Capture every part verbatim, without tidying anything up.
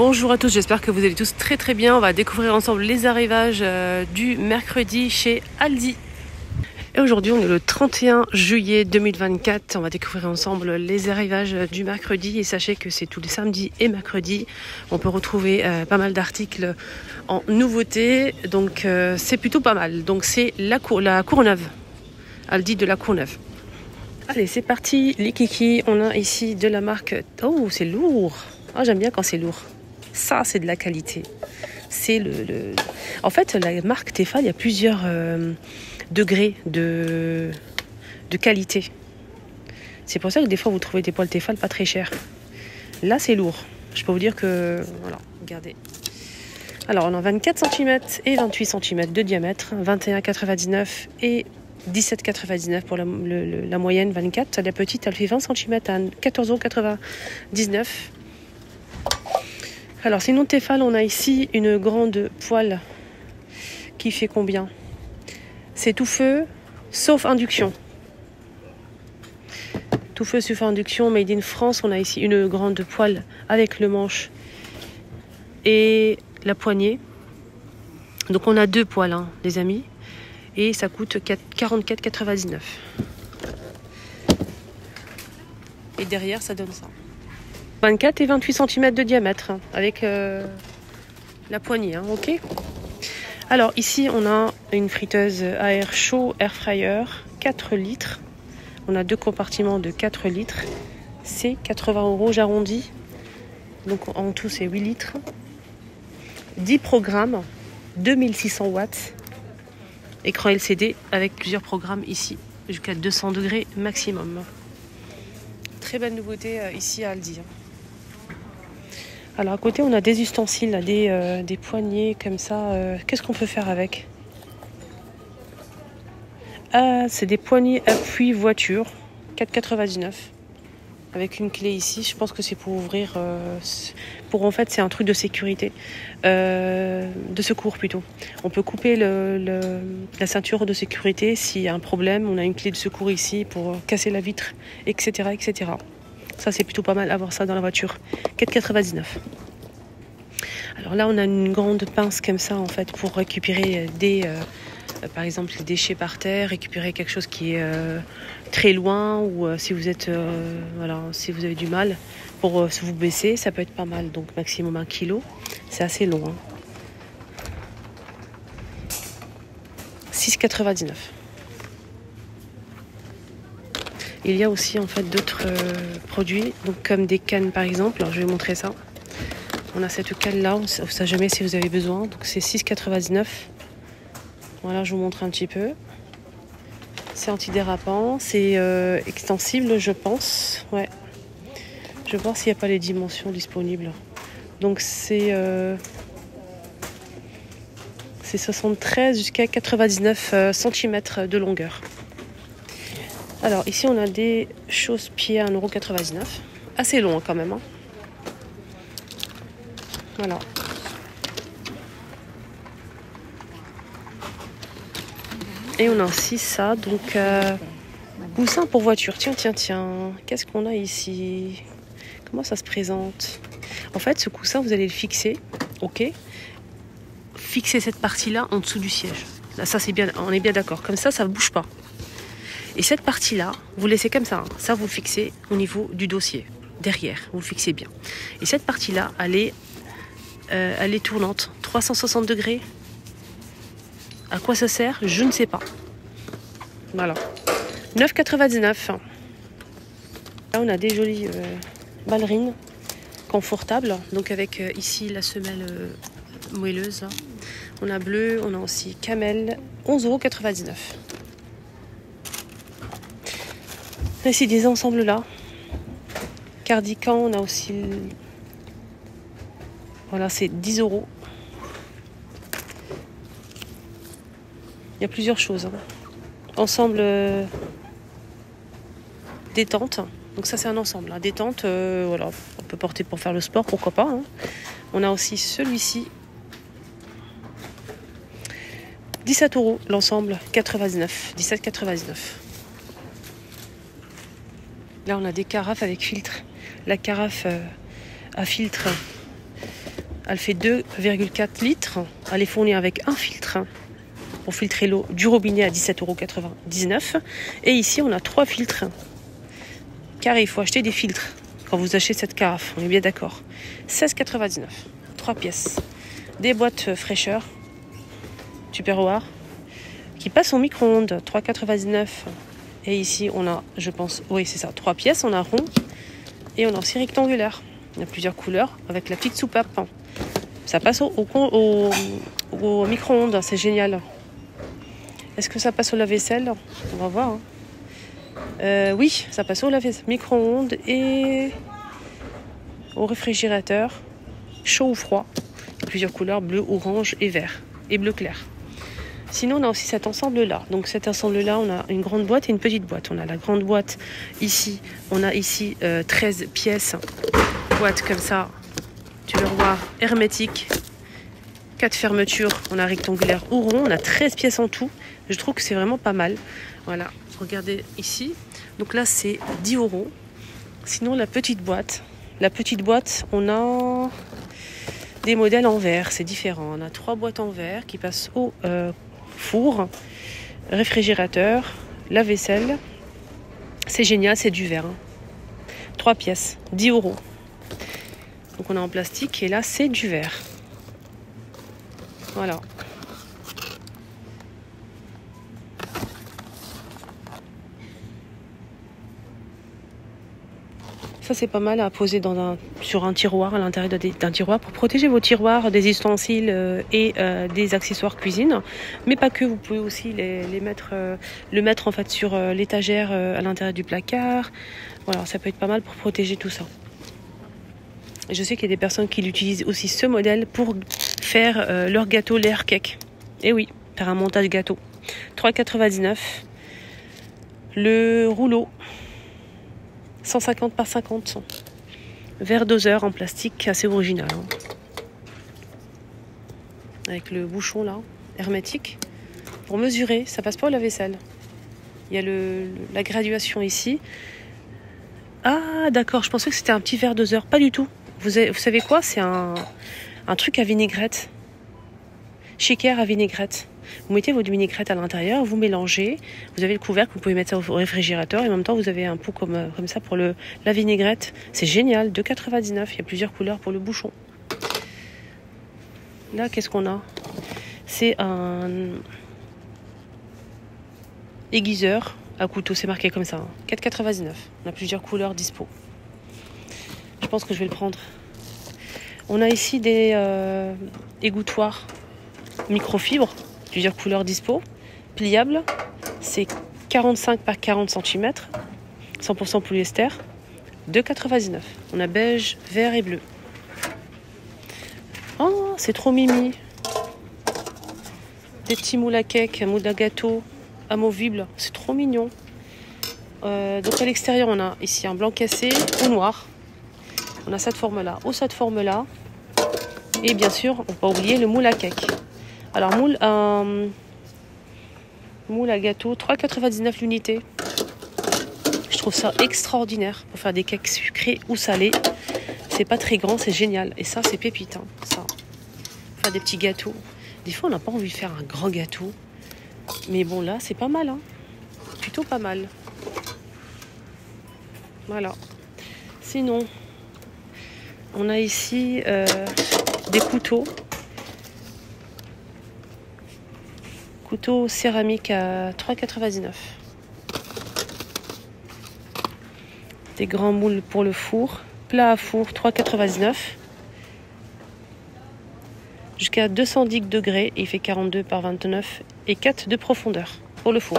Bonjour à tous, j'espère que vous allez tous très très bien. On va découvrir ensemble les arrivages euh, du mercredi chez Aldi. Et aujourd'hui, on est le trente et un juillet deux mille vingt-quatre. On va découvrir ensemble les arrivages du mercredi. Et sachez que c'est tous les samedis et mercredis. On peut retrouver euh, pas mal d'articles en nouveauté. Donc euh, c'est plutôt pas mal. Donc c'est la, cour la Courneuve. Aldi de la Courneuve. Allez, c'est parti. Les kikis. On a ici de la marque... Oh, c'est lourd. Ah, j'aime bien quand c'est lourd. Ça, c'est de la qualité. C'est le, le... En fait, la marque Tefal, il y a plusieurs... Euh... degré de, de qualité. C'est pour ça que des fois vous trouvez des poils Tefal pas très chers. Là c'est lourd. Je peux vous dire que voilà, regardez. Alors on a vingt-quatre centimètres et vingt-huit centimètres de diamètre, vingt et un virgule quatre-vingt-dix-neuf et dix-sept virgule quatre-vingt-dix-neuf pour la, le, la moyenne vingt-quatre. La petite elle fait vingt centimètres à quatorze euros quatre-vingt-dix-neuf. Alors sinon Tefal, on a ici une grande poêle qui fait combien? C'est tout feu, sauf induction. Tout feu, sauf induction, made in France. On a ici une grande poêle avec le manche et la poignée. Donc on a deux poêles, hein, les amis. Et ça coûte quarante-quatre virgule quatre-vingt-dix-neuf. Et derrière, ça donne ça. vingt-quatre et vingt-huit centimètres de diamètre, hein, avec euh, la poignée, hein, ok ? Alors ici on a une friteuse à air chaud, air fryer, quatre litres. On a deux compartiments de quatre litres. C'est quatre-vingts euros, j'arrondis. Donc en tout c'est huit litres. dix programmes, deux mille six cents watts. Écran L C D avec plusieurs programmes ici, jusqu'à deux cents degrés maximum. Très belle nouveauté euh, ici à Aldi. Alors à côté on a des ustensiles, des, euh, des poignées comme ça. Euh, Qu'est-ce qu'on peut faire avec? Ah, c'est des poignées appui voiture, quatre virgule quatre-vingt-dix-neuf. Avec une clé ici, je pense que c'est pour ouvrir, euh, pour en fait c'est un truc de sécurité, euh, de secours plutôt. On peut couper le, le, la ceinture de sécurité s'il y a un problème. On a une clé de secours ici pour casser la vitre, et cetera et cetera. Ça, c'est plutôt pas mal avoir ça dans la voiture. quatre virgule quatre-vingt-dix-neuf. Alors là, on a une grande pince comme ça, en fait, pour récupérer des, euh, par exemple, les déchets par terre, récupérer quelque chose qui est euh, très loin, ou euh, si vous êtes, euh, voilà, si vous avez du mal, pour euh, vous baisser, ça peut être pas mal. Donc, maximum un kilo. C'est assez long. Hein. six virgule quatre-vingt-dix-neuf. Il y a aussi en fait d'autres euh, produits, donc comme des cannes par exemple. Alors, je vais vous montrer ça. On a cette canne là, on ne sait jamais si vous avez besoin. Donc c'est six virgule quatre-vingt-dix-neuf. Voilà, je vous montre un petit peu. C'est antidérapant, c'est euh, extensible, je pense. Ouais. Je vais voir s'il n'y a pas les dimensions disponibles. Donc c'est euh, c'est soixante-treize jusqu'à quatre-vingt-dix-neuf euh, centimètres de longueur. Alors ici on a des chausse-pieds à un euro quatre-vingt-dix-neuf. Assez long hein, quand même. Hein. Voilà. Et on a aussi ça, donc euh, coussin pour voiture. Tiens, tiens, tiens. Qu'est-ce qu'on a ici? Comment ça se présente? En fait, ce coussin, vous allez le fixer. Ok. Fixer cette partie-là en dessous du siège. Là, ça c'est bien. On est bien d'accord. Comme ça, ça ne bouge pas. Et cette partie-là, vous laissez comme ça. Hein. Ça, vous le fixez au niveau du dossier. Derrière, vous le fixez bien. Et cette partie-là, elle est, euh, elle est tournante. trois cent soixante degrés. À quoi ça sert? Je ne sais pas. Voilà. neuf virgule quatre-vingt-dix-neuf. Là, on a des jolies euh, ballerines confortables. Donc avec euh, ici la semelle euh, moelleuse. Là. On a bleu, on a aussi camel. onze euros quatre-vingt-dix-neuf. Ici des ensembles là. Cardigan, on a aussi... Le... Voilà, c'est dix euros. Il y a plusieurs choses. Hein. Ensemble euh, détente. Donc ça c'est un ensemble. Hein. Détente, euh, voilà, on peut porter pour faire le sport, pourquoi pas. Hein. On a aussi celui-ci. dix-sept euros l'ensemble, quatre-vingt-dix-neuf. dix-sept quatre-vingt-dix-neuf. Là, on a des carafes avec filtre. La carafe euh, à filtre, Elle fait deux virgule quatre litres. Elle est fournie avec un filtre pour filtrer l'eau du robinet à dix-sept euros quatre-vingt-dix-neuf. Et ici, on a trois filtres. Car il faut acheter des filtres quand vous achetez cette carafe. On est bien d'accord. seize quatre-vingt-dix-neuf. trois pièces. Des boîtes fraîcheur. Tupperware. Qui passent au micro-ondes. trois quatre-vingt-dix-neuf. Et ici, on a, je pense, oui, c'est ça, trois pièces. On a rond et on a aussi rectangulaire. Il y a plusieurs couleurs avec la petite soupape. Ça passe au, au, au, au micro-ondes. C'est génial. Est-ce que ça passe au lave-vaisselle? On va voir. Hein. Euh, oui, ça passe au lave-vaisselle, micro-ondes et au réfrigérateur, chaud ou froid. Plusieurs couleurs, bleu, orange et vert. Et bleu clair. Sinon, on a aussi cet ensemble-là. Donc cet ensemble-là, on a une grande boîte et une petite boîte. On a la grande boîte ici. On a ici euh, treize pièces. Boîte comme ça. Tupperware hermétique. quatre fermetures. On a rectangulaire ou rond. On a treize pièces en tout. Je trouve que c'est vraiment pas mal. Voilà. Regardez ici. Donc là, c'est dix euros. Sinon, la petite boîte. La petite boîte, on a des modèles en verre. C'est différent. On a trois boîtes en verre qui passent au euh, four, réfrigérateur, lave-vaisselle. C'est génial, c'est du verre. Hein. trois pièces, dix euros. Donc on a en plastique et là, c'est du verre. Voilà. Ça, c'est pas mal à poser dans un, sur un tiroir, à l'intérieur d'un tiroir, pour protéger vos tiroirs des ustensiles euh, et euh, des accessoires cuisine. Mais pas que, vous pouvez aussi les, les mettre, euh, le mettre en fait sur euh, l'étagère euh, à l'intérieur du placard. Voilà, ça peut être pas mal pour protéger tout ça. Et je sais qu'il y a des personnes qui utilisent aussi ce modèle pour faire euh, leur gâteau, l'air cake. Et oui, faire un montage gâteau. trois quatre-vingt-dix-neuf. Le rouleau. cent cinquante par cinquante. Verre doseur en plastique, assez original. Hein. Avec le bouchon là, hermétique. Pour mesurer, ça passe pas au lave-vaisselle. Il y a le, la graduation ici. Ah d'accord, je pensais que c'était un petit verre doseur. Pas du tout. Vous, avez, vous savez quoi? C'est un, un truc à vinaigrette. Shaker à vinaigrette. Vous mettez votre vinaigrette à l'intérieur, vous mélangez, vous avez le couvercle, vous pouvez mettre ça au réfrigérateur et en même temps vous avez un pot comme, comme ça pour le, la vinaigrette. C'est génial, deux quatre-vingt-dix-neuf, il y a plusieurs couleurs pour le bouchon. Là, qu'est-ce qu'on a? C'est un aiguiseur à couteau, c'est marqué comme ça, hein. quatre quatre-vingt-dix-neuf, on a plusieurs couleurs dispo. Je pense que je vais le prendre. On a ici des euh, égouttoirs microfibre. Plusieurs couleurs dispo, pliable, c'est quarante-cinq par quarante centimètres, cent pour cent polyester, deux quatre-vingt-dix-neuf. On a beige, vert et bleu. Oh, c'est trop mimi. Des petits moules à cake, moules à gâteau, amovibles, c'est trop mignon. Euh, donc à l'extérieur, on a ici un blanc cassé ou noir. On a cette forme-là ou cette forme-là. Et bien sûr, on ne peut pas oublier le moule à cake. Alors, moule, euh, moule à gâteau, trois quatre-vingt-dix-neuf l'unité. Je trouve ça extraordinaire pour faire des cakes sucrés ou salés. C'est pas très grand, c'est génial. Et ça, c'est pépite, hein, ça. Faire des petits gâteaux. Des fois, on n'a pas envie de faire un grand gâteau. Mais bon, là, c'est pas mal. Hein. Plutôt pas mal. Voilà. Sinon, on a ici euh, des couteaux. Couteau céramique à trois quatre-vingt-dix-neuf. Des grands moules pour le four. Plat à four trois quatre-vingt-dix-neuf. Jusqu'à deux cent dix degrés. Il fait quarante-deux par vingt-neuf. Et quatre de profondeur pour le four.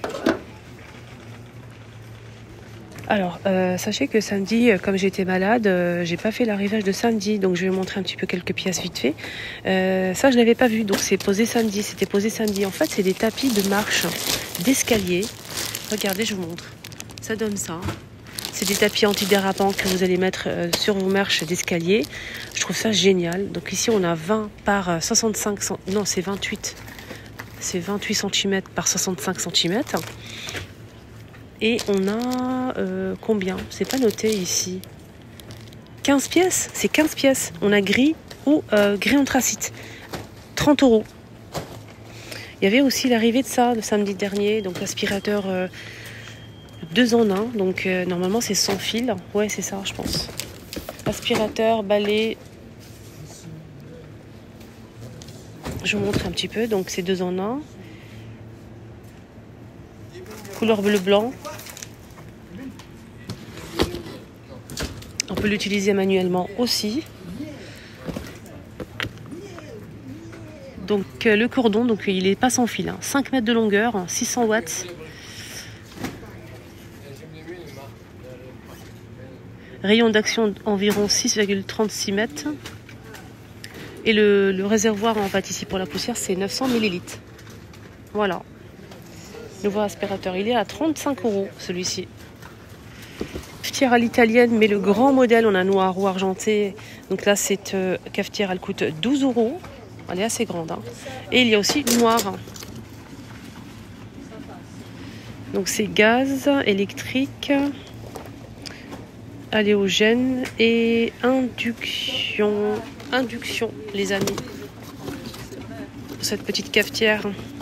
Alors, euh, sachez que samedi, comme j'étais malade, euh, j'ai pas fait l'arrivage de samedi, donc je vais vous montrer un petit peu quelques pièces vite fait. Euh, ça, je l'avais pas vu, donc c'est posé samedi. C'était posé samedi. En fait, c'est des tapis de marche, d'escalier. Regardez, je vous montre. Ça donne ça. C'est des tapis antidérapants que vous allez mettre euh, sur vos marches d'escalier. Je trouve ça génial. Donc ici, on a vingt par soixante-cinq centimètres. Non, c'est vingt-huit. C'est vingt-huit centimètres par soixante-cinq centimètres. Et on a euh, combien? C'est pas noté ici. quinze pièces. C'est quinze pièces. On a gris, ou euh, gris anthracite, trente euros. Il y avait aussi l'arrivée de ça le samedi dernier, donc l'aspirateur euh, deux en un, donc euh, normalement c'est sans fil, ouais c'est ça je pense. Aspirateur, balai, je vous montre un petit peu, donc c'est deux en un, couleur bleu-blanc. On peut l'utiliser manuellement aussi. Donc euh, le cordon, donc il n'est pas sans fil, hein. cinq mètres de longueur, six cents watts. Rayon d'action environ six virgule trente-six mètres. Et le, le réservoir en fait ici pour la poussière c'est neuf cents millilitres. Voilà. Nouveau aspirateur, il est à trente-cinq euros celui-ci. Cafetière à l'italienne, mais le grand modèle, on a noir ou argenté. Donc là cette euh, cafetière elle coûte douze euros. Elle est assez grande. Hein. Et il y a aussi une noire. Donc c'est gaz, électrique, halogène et induction. Induction, les amis. Cette petite cafetière.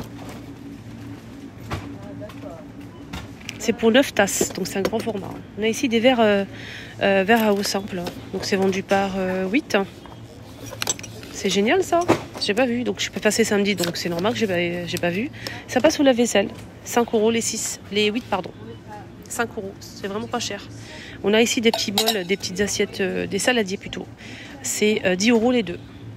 C'est pour neuf tasses, donc c'est un grand format. On a ici des verres, euh, euh, verres à eau simple. Donc c'est vendu par euh, huit. C'est génial ça. J'ai pas vu, donc je peux passer samedi, donc c'est normal que j'ai pas, j'ai pas vu. Ça passe sous la vaisselle. cinq euros les six, les huit pardon. cinq euros, c'est vraiment pas cher. On a ici des petits bols, des petites assiettes, euh, des saladiers plutôt. C'est euh, dix euros les deux.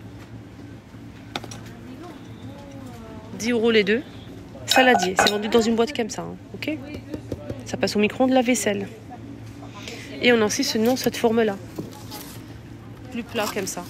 dix euros les deux. Saladier, c'est vendu dans une boîte comme ça, hein, ok. Ça passe au micro-ondes de la vaisselle. Et on a aussi ce nom, cette forme-là. Plus plat comme ça.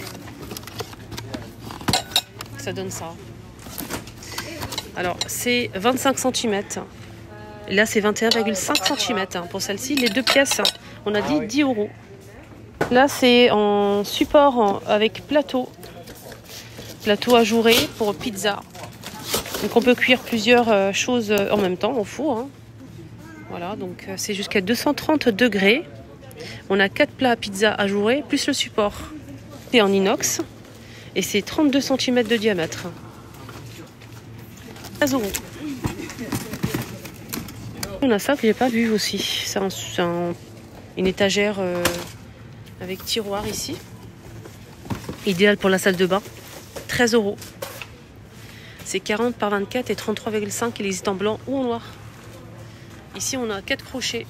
Ça donne ça. Alors, c'est vingt-cinq centimètres. Là, c'est vingt et un virgule cinq centimètres pour celle-ci. Les deux pièces, on a dit dix euros. Là, c'est en support avec plateau. Plateau ajouré pour pizza. Donc, on peut cuire plusieurs choses en même temps au four. Hein. Voilà, donc c'est jusqu'à deux cent trente degrés. On a quatre plats à pizza ajourés, plus le support. C'est en inox. Et c'est trente-deux centimètres de diamètre. treize euros. On a ça que j'ai pas vu aussi. C'est un, un, une étagère euh, avec tiroir ici. Idéal pour la salle de bain. treize euros. C'est quarante par vingt-quatre et trente-trois virgule cinq. Il existe en blanc ou en noir. Ici, on a quatre crochets.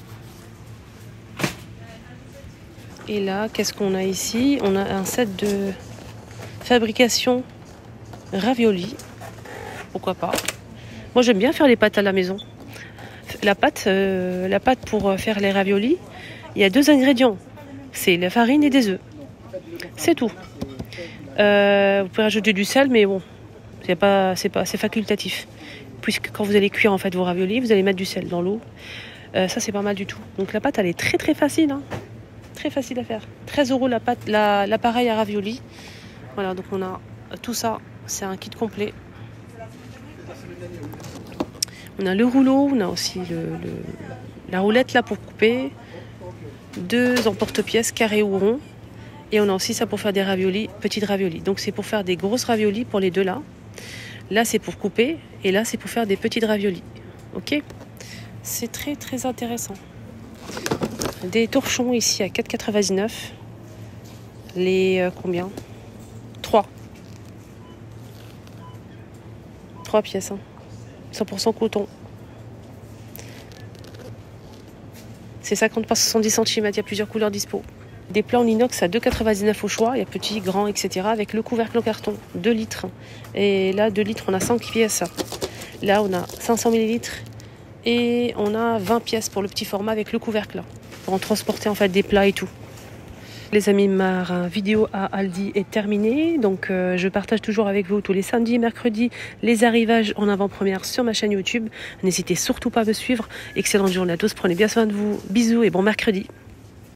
Et là, qu'est-ce qu'on a ici? On a un set de fabrication ravioli. Pourquoi pas? Moi, j'aime bien faire les pâtes à la maison. La pâte, euh, la pâte pour faire les raviolis, il y a deux ingrédients. C'est la farine et des œufs. C'est tout. Euh, vous pouvez rajouter du sel, mais bon, c'est pas, c'est pas, c'est facultatif. Puisque quand vous allez cuire en fait vos raviolis, vous allez mettre du sel dans l'eau. Euh, ça, c'est pas mal du tout. Donc la pâte, elle est très très facile. Hein. Très facile à faire. treize euros la pâte, la, l'appareil à ravioli. Voilà, donc on a tout ça. C'est un kit complet. On a le rouleau, on a aussi le, le, la roulette là pour couper. Deux emporte-pièces, carré ou rond. Et on a aussi ça pour faire des raviolis, petites raviolis. Donc c'est pour faire des grosses raviolis pour les deux là. Là c'est pour couper et là c'est pour faire des petites raviolis. Ok, c'est très très intéressant. Des torchons ici à quatre euros quatre-vingt-dix-neuf. Les euh, combien? trois. trois pièces. Hein. cent pour cent coton. C'est cinquante par soixante-dix centimètres. Il y a plusieurs couleurs dispo. Des plats en inox à deux euros quatre-vingt-dix-neuf au choix. Il y a petit, grand, et cetera. Avec le couvercle en carton. deux litres. Et là, deux litres, on a cinq pièces. Là, on a cinq cents millilitres. Et on a vingt pièces pour le petit format avec le couvercle. Là, pour en transporter en fait des plats et tout. Les amis, ma vidéo à Aldi est terminée. Donc, euh, je partage toujours avec vous tous les samedis et mercredis les arrivages en avant-première sur ma chaîne YouTube. N'hésitez surtout pas à me suivre. Excellente journée à tous. Prenez bien soin de vous. Bisous et bon mercredi.